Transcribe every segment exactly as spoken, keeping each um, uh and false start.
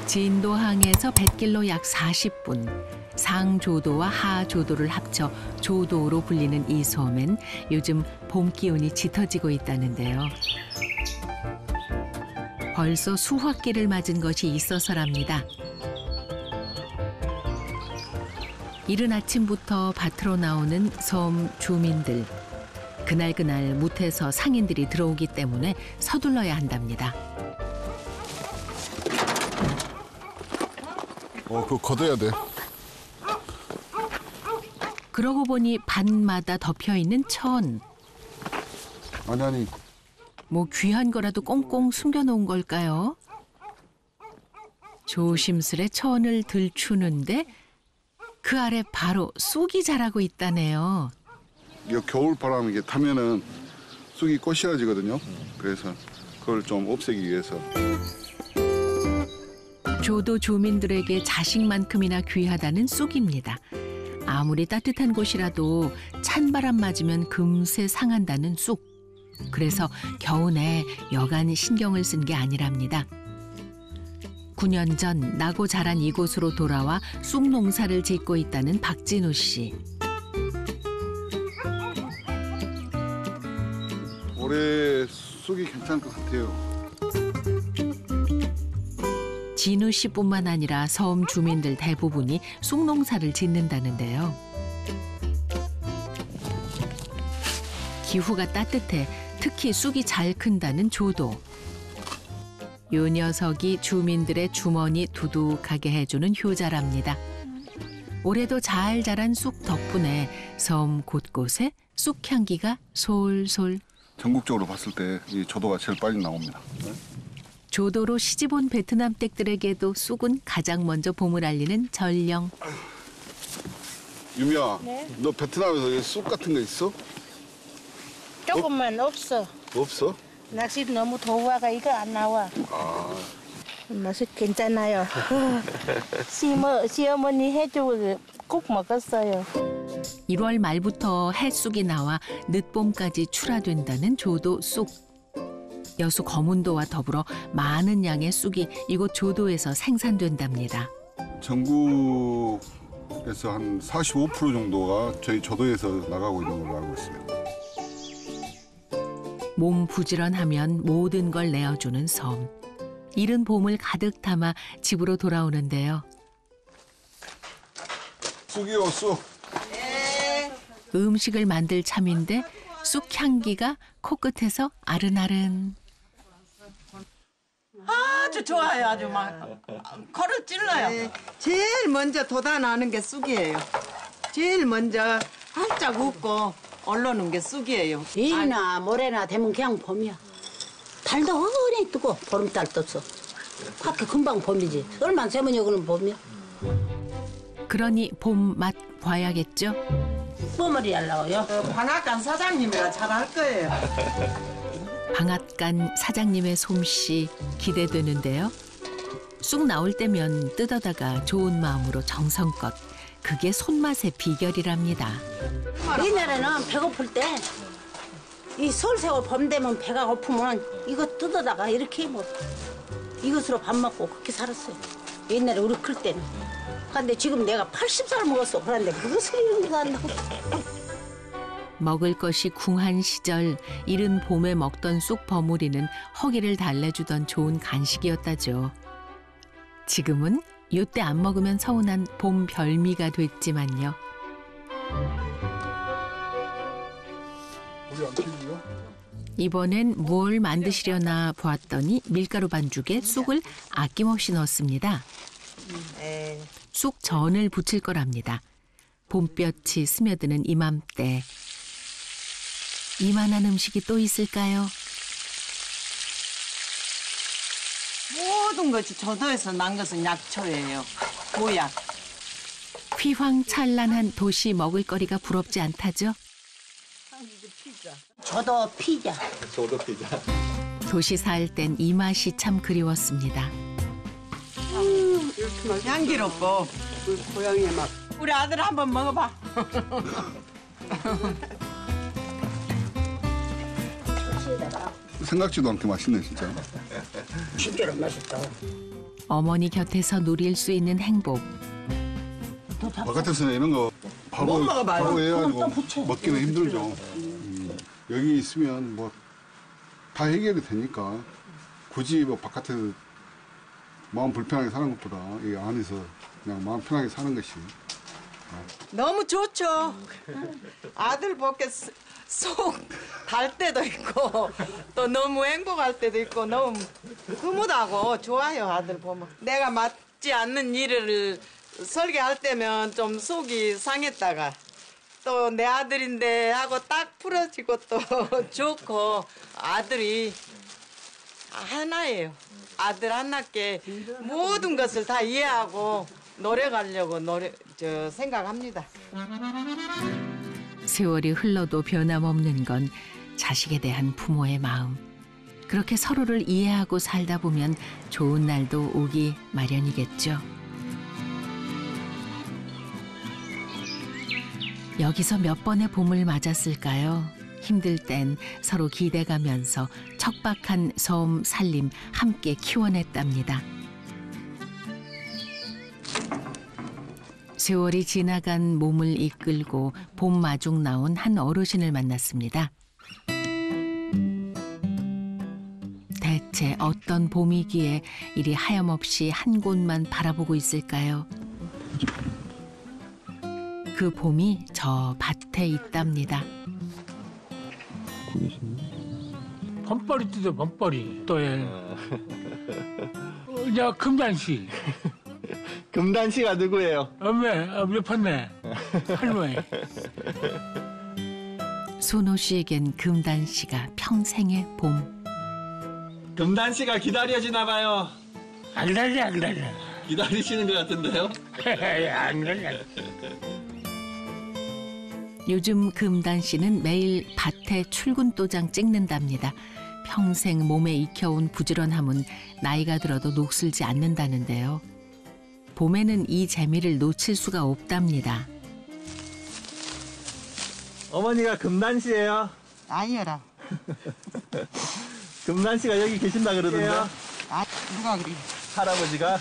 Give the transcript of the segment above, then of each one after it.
진도항에서 뱃길로 약 사십 분, 상조도와 하조도를 합쳐 조도로 불리는 이 섬엔 요즘 봄 기운이 짙어지고 있다는데요. 벌써 수확기를 맞은 것이 있어서랍니다. 이른 아침부터 밭으로 나오는 섬 주민들. 그날그날 무태서 상인들이 들어오기 때문에 서둘러야 한답니다. 어, 그거 걷어야 돼. 그러고 보니 밭마다 덮여있는 천. 아니, 아니. 뭐 귀한 거라도 꽁꽁 숨겨놓은 걸까요? 조심스레 천을 들추는데 그 아래 바로 쑥이 자라고 있다네요. 이 겨울바람 이게 타면은 쑥이 꽃이어지거든요. 그래서 그걸 좀 없애기 위해서. 조도 주민들에게 자식만큼이나 귀하다는 쑥입니다. 아무리 따뜻한 곳이라도 찬바람 맞으면 금세 상한다는 쑥. 그래서 겨우내 여간 신경을 쓴 게 아니랍니다. 구 년 전 나고 자란 이곳으로 돌아와 쑥 농사를 짓고 있다는 박진우 씨. 올해 쑥이 괜찮을 것 같아요. 진우 씨뿐만 아니라 섬 주민들 대부분이 쑥 농사를 짓는다는데요. 기후가 따뜻해 특히 쑥이 잘 큰다는 조도. 요 녀석이 주민들의 주머니 두둑하게 해주는 효자랍니다. 올해도 잘 자란 쑥 덕분에 섬 곳곳에 쑥 향기가 솔솔. 전국적으로 봤을 때 이 조도가 제일 빨리 나옵니다. 네? 조도로 시집온 베트남 댁들에게도 쑥은 가장 먼저 봄을 알리는 전령. 유미야, 네? 너 베트남에서 쑥 같은 거 있어? 조금만 없어. 없어? 낚시 너무 더워가 이거 안 나와. 아, 맛이 괜찮아요. 시머, 시어머니 해주고 꼭 먹었어요. 일월 말부터 해쑥이 나와 늦봄까지 출하된다는 조도 쑥. 여수 거문도와 더불어 많은 양의 쑥이 이곳 조도에서 생산된답니다. 전국에서 한 사십오 퍼센트 정도가 저희 조도에서 나가고 있는 걸로 알고 있습니다. 몸 부지런하면 모든 걸 내어주는 섬. 이른 봄을 가득 담아 집으로 돌아오는데요. 쑥이요, 쑥. 음식을 만들 참인데 쑥 향기가 코끝에서 아른아른. 아주 좋아요. 아주 막 코를 찔러요. 네, 제일 먼저 돋아나는 게 쑥이에요. 제일 먼저 활짝 웃고 올라오는 게 쑥이에요. 내일이나 모레나 되면 그냥 봄이야. 달도 허리 뜨고 보름달 떴어. 그렇게 금방 봄이지. 얼마나 세면 여기는 봄이야. 그러니 봄 맛 봐야겠죠? 뽀머리 하려고요. 관악관 사장님이라 잘할 거예요. 방앗간 사장님의 솜씨 기대되는데요. 쑥 나올 때면 뜯어다가 좋은 마음으로 정성껏. 그게 손맛의 비결이랍니다. 옛날에는 배고플 때 이 설새우 봄 되면 배가 고프면 이거 뜯어다가 이렇게 뭐 이것으로 밥 먹고 그렇게 살았어요. 옛날에 우리 클 때는. 근데 지금 내가 팔십 살 먹었어. 그런데 그것을 이런 거 한다고. 먹을 것이 궁한 시절 이른 봄에 먹던 쑥 버무리는 허기를 달래주던 좋은 간식이었다죠. 지금은 요때 안 먹으면 서운한 봄 별미가 됐지만요. 우리 안 튀기요? 이번엔 뭘 만드시려나 보았더니 밀가루 반죽에 쑥을 아낌없이 넣었습니다. 쑥전을 부칠 거랍니다. 봄볕이 스며드는 이맘때. 이만한 음식이 또 있을까요? 모든 것이 조도에서 난 것은 약초예요. 보약. 휘황찬란한 도시 먹을거리가 부럽지 않다죠? 저도 피자. 저도 피자. 도시 살 땐 이 맛이 참 그리웠습니다. 음, 향기롭고 고향의 맛. 우리 아들 한번 먹어봐. 생각지도 않게 맛있네, 진짜. 진짜로 맛있다. 어머니 곁에서 누릴 수 있는 행복. 바깥에서는 이런 거 바로 못 먹어봐요. 바로 해가지고 먹기는 힘들죠. 음, 여기 있으면 뭐 다 해결이 되니까 굳이 뭐 바깥에 마음 불편하게 사는 것보다 이 안에서 그냥 마음 편하게 사는 것이. 너무 좋죠. 아들 보게 속 달 때도 있고 또 너무 행복할 때도 있고 너무 흐뭇하고 좋아요. 아들 보면. 내가 맞지 않는 일을 설계할 때면 좀 속이 상했다가 또 내 아들인데 하고 딱 풀어지고 또 좋고 아들이 하나예요. 아들 하나께 모든 것을 다 이해하고 노력하려고 노력 저 생각합니다. 세월이 흘러도 변함없는 건 자식에 대한 부모의 마음. 그렇게 서로를 이해하고 살다 보면 좋은 날도 오기 마련이겠죠. 여기서 몇 번의 봄을 맞았을까요? 힘들 땐 서로 기대가면서 척박한 섬 살림 함께 키워냈답니다. 세월이 지나간 몸을 이끌고 봄 마중 나온 한 어르신을 만났습니다. 대체 어떤 봄이기에 이리 하염없이 한 곳만 바라보고 있을까요? 그 봄이 저 밭에 있답니다. 범벌이 뜨죠, 범벌이. 또, 예. 야, 금단씨. 금단씨가 누구예요? 어메, 어, 옆었네. 할머니. 순호 씨에겐 금단 씨가 평생의 봄. 금단씨가 기다려지나 봐요. 안 기다려, 안 기다려. 기다리시는 것 같은데요? 안 기다려. 요즘 금단 씨는 매일 밭에 출근 도장 찍는답니다. 평생 몸에 익혀온 부지런함은 나이가 들어도 녹슬지 않는다는데요. 봄에는 이 재미를 놓칠 수가 없답니다. 어머니가 금단씨예요. 아니여라. 금단씨가 여기 계신다 그러던데. 아, 누가 그래? 할아버지가.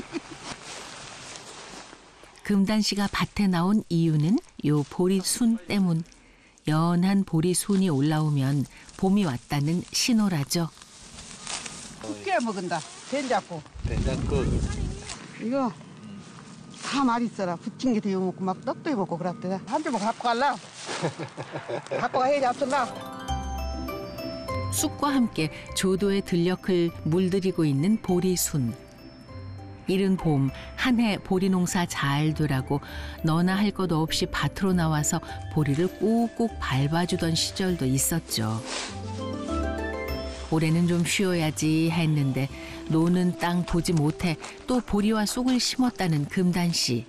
금단 씨가 밭에 나온 이유는 요 보리순 때문. 연한 보리순이 올라오면 봄이 왔다는 신호라죠. 두께 먹은다. 된장국. 된장국. 이거 다 맛있어라. 부침개 데워 먹고 막 떡도 해 먹고 그랬더라. 한 주먹 갖고 갈라. 갖고 가 해야지 앞선다. 쑥과 함께 조도의 들녘을 물들이고 있는 보리순. 이른 봄 한 해 보리 농사 잘 되라고 너나 할 것 없이 밭으로 나와서 보리를 꾹꾹 밟아주던 시절도 있었죠. 올해는 좀 쉬어야지 했는데 노는 땅 보지 못해 또 보리와 쑥을 심었다는 금단 씨.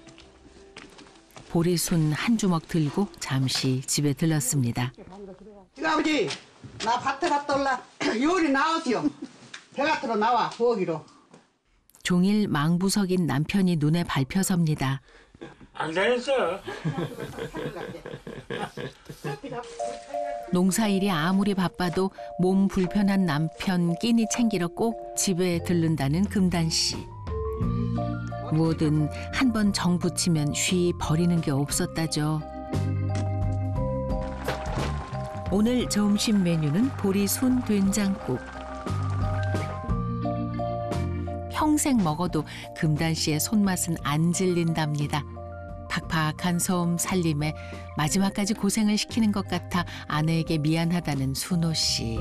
보리순 한 주먹 들고 잠시 집에 들렀습니다. 이거 아버지, 나 밭에 갔다 올라. 요리 나오시오. 배가트로 나와, 부엌이로. 종일 망부석인 남편이 눈에 밟혀섭니다. 안 기다렸어. 농사일이 아무리 바빠도 몸 불편한 남편 끼니 챙기러 꼭 집에 들른다는 금단 씨. 뭐든 한 번 정 붙이면 쉬 버리는 게 없었다죠. 오늘 점심 메뉴는 보리순 된장국. 평생 먹어도 금단 씨의 손맛은 안 질린답니다. 팍팍한 섬 살림에 마지막까지 고생을 시키는 것 같아 아내에게 미안하다는 순호 씨.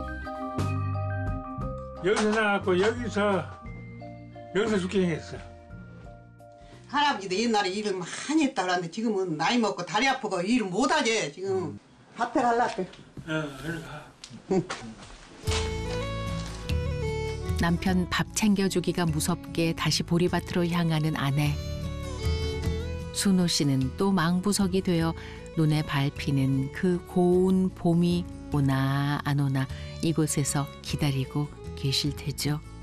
여기서 나왔고 여기서 여기서 죽게 생겼어. 할아버지도 옛날에 일을 많이 했다 그러는데 지금은 나이 먹고 다리 아프고 일을 못하지. 지금 밭에 갈라고. 어, 그래 가. 남편 밥 챙겨주기가 무섭게 다시 보리밭으로 향하는 아내. 순호 씨는 또 망부석이 되어 눈에 밟히는 그 고운 봄이 오나 안 오나 이곳에서 기다리고 계실 테죠.